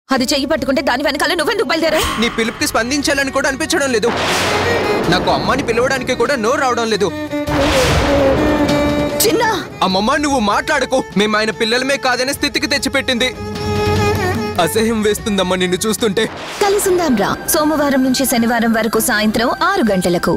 అది చెయ్యి పట్టుకుంటే దాని వెనకాల నువ్వెందుకు బయలుదేరా? నీ పిలుపుకి స్పందించాలని కూడా అనిపించడం లేదు. నాకు అమ్మని పిలవడానికి కూడా నోరు రావడం లేదు. చిన్న అమ్మమ్మ నువ్వు మాట్లాడకు. మేము ఆయన పిల్లలమే కాదనే స్థితికి తెచ్చిపెట్టింది. అసహ్యం వేస్తుందమ్మా నిన్ను చూస్తుంటే. కలిసుందాం రా, సోమవారం నుంచి శనివారం వరకు సాయంత్రం 6 గంటలకు.